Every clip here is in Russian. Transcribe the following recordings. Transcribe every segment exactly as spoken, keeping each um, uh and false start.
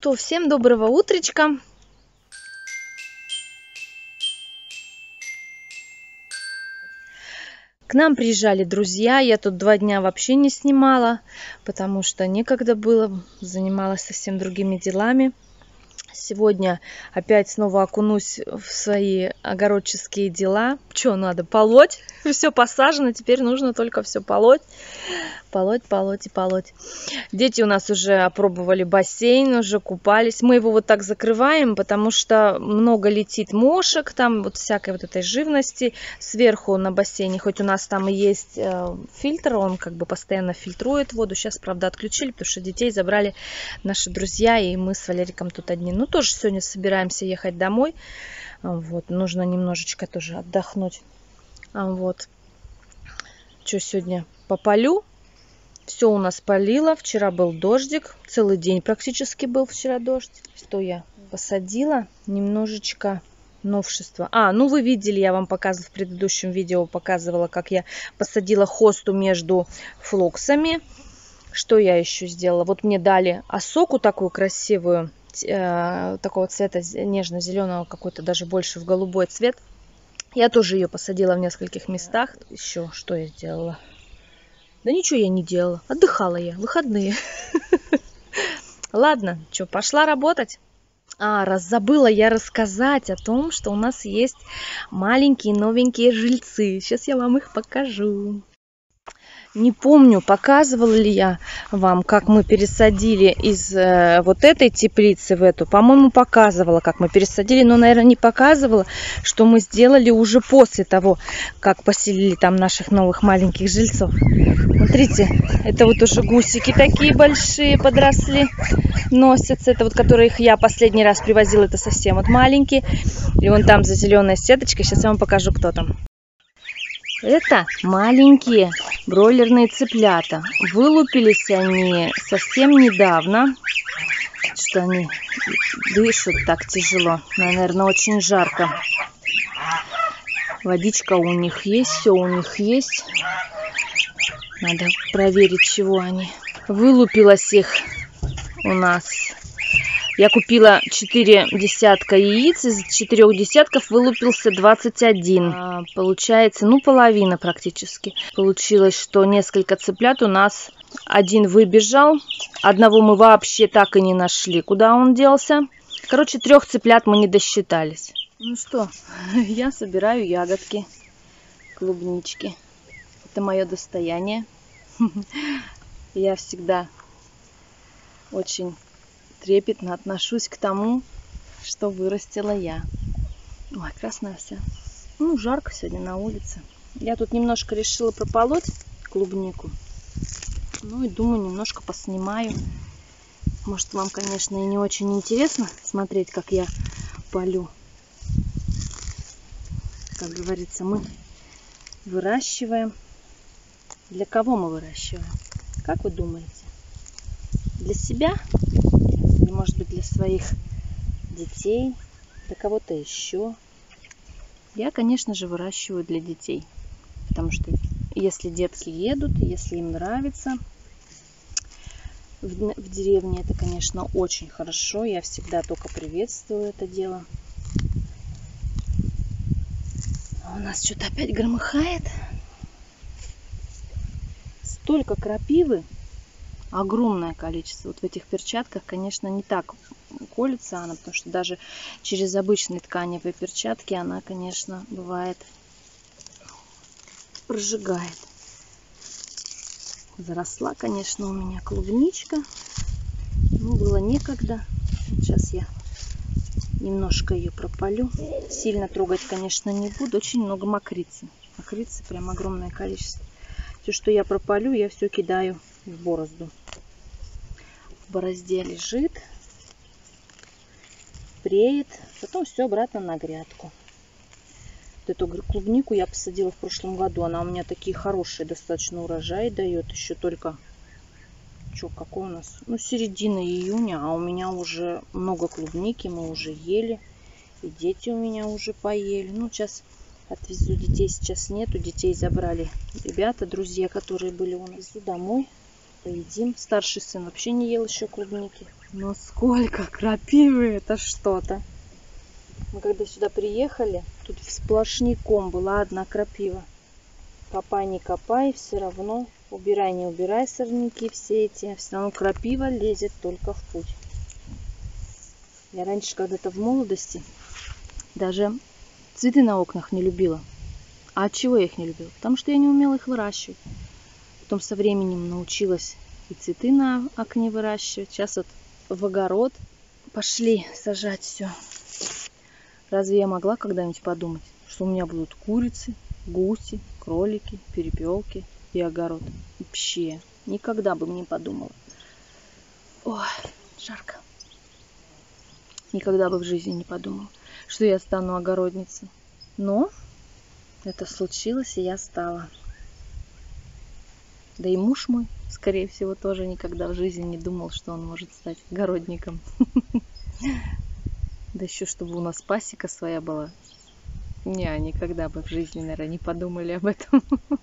То всем доброго утречка. К нам приезжали друзья. Я тут два дня вообще не снимала, потому что некогда было. Занималась совсем другими делами. Сегодня опять снова окунусь в свои огородческие дела. Что надо? Полоть. Все посажено, теперь нужно только все полоть. Полоть, полоть и полоть. Дети у нас уже опробовали бассейн, уже купались. Мы его вот так закрываем, потому что много летит мошек, там вот всякой вот этой живности сверху на бассейне. Хоть у нас там и есть э, фильтр, он как бы постоянно фильтрует воду. Сейчас, правда, отключили, потому что детей забрали наши друзья, и мы с Валериком тут одни. Ну, тоже сегодня собираемся ехать домой. Вот, нужно немножечко тоже отдохнуть. Вот. Что сегодня? Пополю. Все у нас полило. Вчера был дождик. Целый день практически был вчера дождь. Что я посадила? Немножечко новшества. А, ну вы видели, я вам показывала в предыдущем видео, показывала, как я посадила хосту между флоксами. Что я еще сделала? Вот мне дали осоку такую красивую, э, такого цвета нежно-зеленого, какой-то даже больше в голубой цвет. Я тоже ее посадила в нескольких местах. Еще что я сделала? Да ничего я не делала. Отдыхала я. Выходные. Ладно, что, пошла работать. А, раз забыла я рассказать о том, что у нас есть маленькие новенькие жильцы. Сейчас я вам их покажу. Не помню, показывала ли я вам, как мы пересадили из э, вот этой теплицы в эту. По-моему, показывала, как мы пересадили, но, наверное, не показывала, что мы сделали уже после того, как поселили там наших новых маленьких жильцов. Смотрите, это вот уже гусики такие большие подросли, носятся. Это вот, которых я последний раз привозила, это совсем вот маленькие. И вон там за зеленой сеточкой, сейчас я вам покажу, кто там. Это маленькие бройлерные цыплята. Вылупились они совсем недавно. Что они дышат так тяжело. Наверное, очень жарко. Водичка у них есть, все у них есть. Надо проверить, чего они. Вылупилось их у нас. Я купила четыре десятка яиц, из четырех десятков вылупился двадцать один. А, получается, ну, половина практически. Получилось, что несколько цыплят у нас, один выбежал, одного мы вообще так и не нашли, куда он делся. Короче, трех цыплят мы не досчитались. Ну что, я собираю ягодки, клубнички. Это мое достояние. Я всегда очень трепетно отношусь к тому, что вырастила я. Ой, красная вся. Ну, жарко сегодня на улице. Я тут немножко решила прополоть клубнику. Ну и думаю, немножко поснимаю. Может, вам, конечно, и не очень интересно смотреть, как я полю. Как говорится, мы выращиваем. Для кого мы выращиваем? Как вы думаете? Для себя? Или, может быть, для своих детей, для кого-то еще. Я, конечно же, выращиваю для детей. Потому что если детки едут, если им нравится в, в деревне, это, конечно, очень хорошо. Я всегда только приветствую это дело. А у нас что-то опять громыхает. Столько крапивы. Огромное количество. Вот в этих перчатках, конечно, не так колется она, потому что даже через обычные тканевые перчатки она, конечно, бывает прожигает. Заросла, конечно, у меня клубничка. Ну, было некогда. Сейчас я немножко ее прополю. Сильно трогать, конечно, не буду. Очень много мокрицы. Мокрицы прям огромное количество. Все, что я прополю, я все кидаю в борозду. В борозде лежит, преет, потом все обратно на грядку. Вот эту клубнику я посадила в прошлом году. Она у меня такие хорошие достаточно урожаи дает. Еще только, что, какой у нас? Ну, середина июня, а у меня уже много клубники, мы уже ели. И дети у меня уже поели. Ну, сейчас отвезу детей, сейчас нету. Детей забрали ребята, друзья, которые были у нас. Везу домой, поедим. Старший сын вообще не ел еще клубники. Но сколько крапивы, это что-то. Мы когда сюда приехали, тут сплошняком была одна крапива. Копай, не копай, все равно. Убирай, не убирай сорняки все эти. Все равно крапива лезет только в путь. Я раньше когда-то в молодости даже цветы на окнах не любила. А от чего я их не любила? Потому что я не умела их выращивать. Потом со временем научилась и цветы на окне выращивать. Сейчас вот в огород пошли сажать все. Разве я могла когда-нибудь подумать, что у меня будут курицы, гуси, кролики, перепелки и огород? Вообще, никогда бы не подумала. Ой, жарко. Никогда бы в жизни не подумала, что я стану огородницей. Но это случилось, и я стала. Да и муж мой, скорее всего, тоже никогда в жизни не думал, что он может стать огородником. Да еще чтобы у нас пасека своя была. Не, никогда бы в жизни, наверное, не подумали об этом.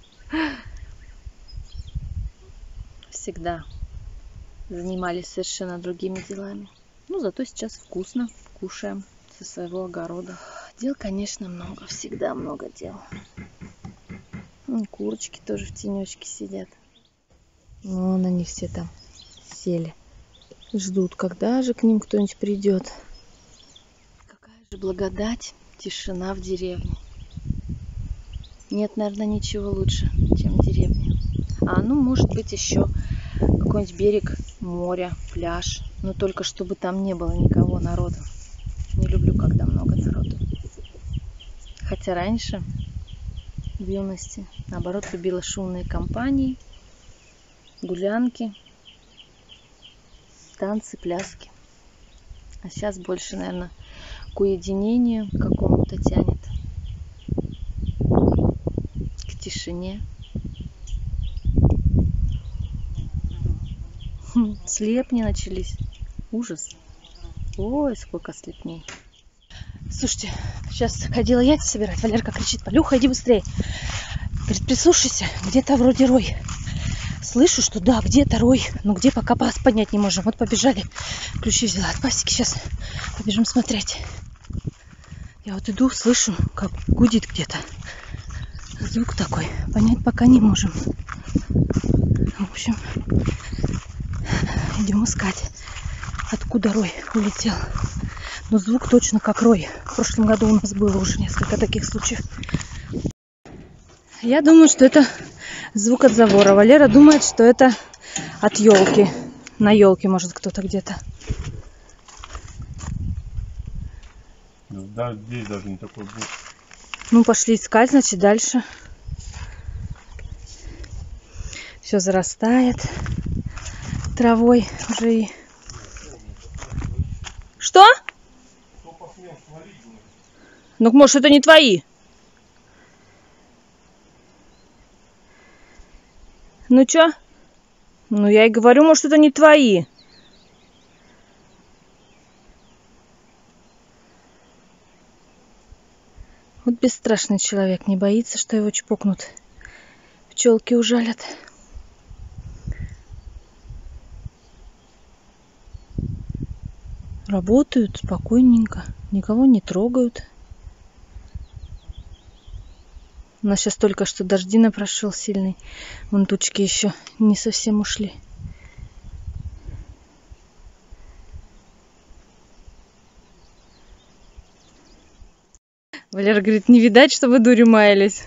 Всегда занимались совершенно другими делами. Ну, зато сейчас вкусно кушаем со своего огорода. Дел, конечно, много. Всегда много дел. Ну, курочки тоже в тенечке сидят. Вон они все там сели. Ждут, когда же к ним кто-нибудь придет. Какая же благодать, тишина в деревне. Нет, наверное, ничего лучше, чем деревня. А, ну, может быть, еще какой-нибудь берег моря, пляж. Но только чтобы там не было никого, народу. Не люблю, когда много народу. Хотя раньше, в юности, наоборот, любила шумные компании, гулянки, танцы, пляски. А сейчас больше, наверное, к уединению какому-то тянет. К тишине. Слепни начались. Ужас. Ой, сколько слепней. Слушайте, сейчас ходила яйца собирать. Валерка кричит: Полюха, иди быстрее. Говорит, прислушайся, где-то вроде рой. Слышу, что да, где-то рой. Но где, пока понять не можем. Вот побежали. Ключи взяла от пасеки. Сейчас побежим смотреть. Я вот иду, слышу, как гудит где-то. Звук такой. Понять пока не можем. В общем, идем искать, откуда рой улетел. Но звук точно как рой. В прошлом году у нас было уже несколько таких случаев. Я думаю, что это звук от забора. Валера думает, что это от елки. На елке, может, кто-то где-то. Да, здесь даже не такой будет. Ну, пошли искать, значит, дальше. Все зарастает травой уже и... Что? Ну, может, это не твои? Ну, чё? Ну, я и говорю, может, это не твои. Вот бесстрашный человек, не боится, что его чпокнут. Пчелки ужалят. Работают спокойненько, никого не трогают. У нас сейчас только что дождина прошел сильный. Вон тучки еще не совсем ушли. Валера говорит, не видать, что вы дури маялись.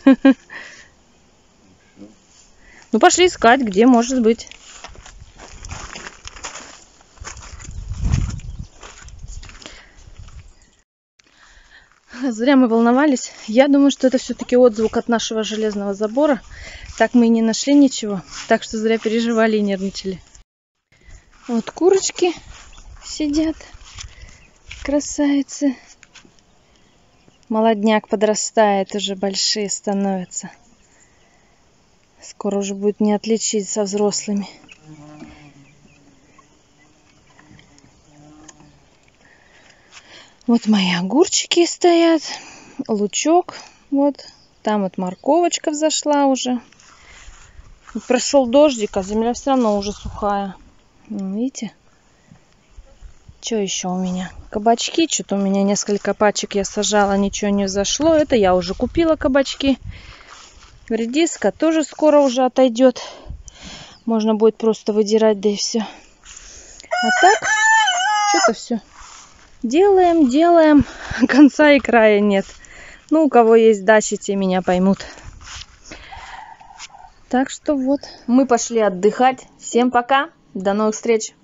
Ну, пошли искать, где может быть. Зря мы волновались. Я думаю, что это все-таки отзвук от нашего железного забора. Так мы и не нашли ничего. Так что зря переживали и нервничали. Вот курочки сидят. Красавицы. Молодняк подрастает, уже большие становятся. Скоро уже будет не отличить со взрослыми. Вот мои огурчики стоят, лучок, вот, там вот морковочка взошла уже. Прошел дождик, а земля все равно уже сухая. Видите? Что еще у меня? Кабачки. Что-то у меня несколько пачек я сажала, ничего не взошло. Это я уже купила кабачки. Редиска тоже скоро уже отойдет. Можно будет просто выдирать, да и все. А так, что-то все делаем, делаем. Конца и края нет. Ну, у кого есть дачи, те меня поймут. Так что вот. Мы пошли отдыхать. Всем пока. До новых встреч.